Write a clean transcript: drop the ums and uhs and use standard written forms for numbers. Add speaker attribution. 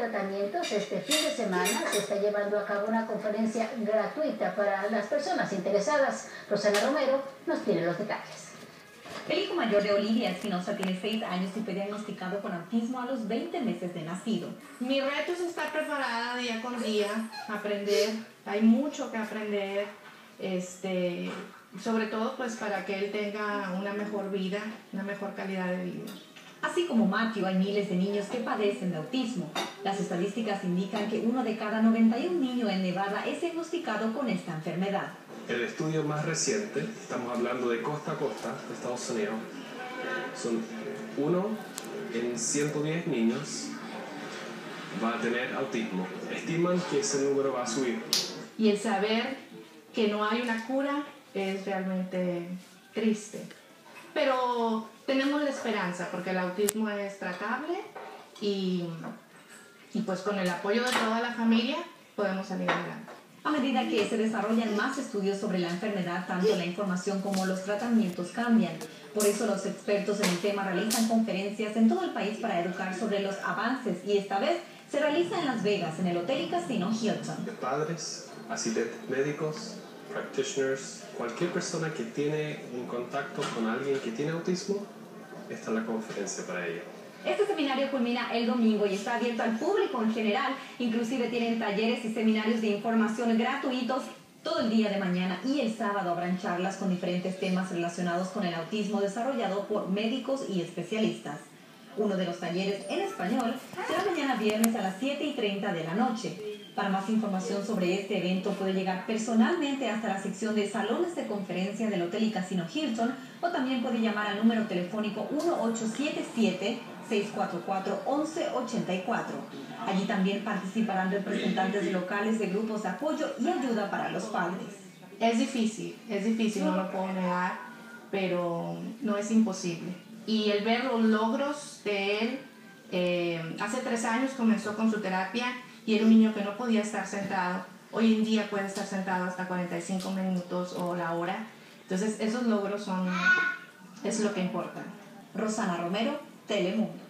Speaker 1: tratamientos, este fin de semana se está llevando a cabo una conferencia gratuita para las personas interesadas. Rosana Romero nos tiene los detalles.
Speaker 2: El hijo mayor de Olivia Espinosa tiene 6 años y fue diagnosticado con autismo a los 20 meses de nacido.
Speaker 3: Mi reto es estar preparada día con día, aprender. Hay mucho que aprender, sobre todo pues para que él tenga una mejor vida, una mejor calidad de vida.
Speaker 2: Así como Matthew, hay miles de niños que padecen de autismo. Las estadísticas indican que 1 de cada 91 niños en Nevada es diagnosticado con esta enfermedad.
Speaker 4: El estudio más reciente, estamos hablando de costa a costa de Estados Unidos, son 1 en 110 niños va a tener autismo. Estiman que ese número va a subir.
Speaker 3: Y el saber que no hay una cura es realmente triste. Pero tenemos la esperanza porque el autismo es tratable y pues con el apoyo de toda la familia podemos salir adelante.
Speaker 2: A medida que se desarrollan más estudios sobre la enfermedad, tanto la información como los tratamientos cambian. Por eso los expertos en el tema realizan conferencias en todo el país para educar sobre los avances y esta vez se realiza en Las Vegas, en el Hotel y Casino Hilton.
Speaker 4: De padres, asistentes médicos, practitioners, cualquier persona que tiene un contacto con alguien que tiene autismo, esta es la conferencia para ellos.
Speaker 2: Este seminario culmina el domingo y está abierto al público en general. Inclusive tienen talleres y seminarios de información gratuitos todo el día de mañana y el sábado habrán charlas con diferentes temas relacionados con el autismo desarrollado por médicos y especialistas. Uno de los talleres en español será mañana viernes a las 7:30 de la noche. Para más información sobre este evento puede llegar personalmente hasta la sección de salones de conferencia del Hotel y Casino Hilton o también puede llamar al número telefónico 1877-644-1184. Allí también participarán representantes locales de grupos de apoyo y ayuda para los padres.
Speaker 3: Es difícil, no lo puedo negar, pero no es imposible. Y el ver los logros de él, hace 3 años comenzó con su terapia y era un niño que no podía estar sentado. Hoy en día puede estar sentado hasta 45 minutos o la hora. Entonces esos logros es lo que importa.
Speaker 2: Rosana Romero, Telemundo.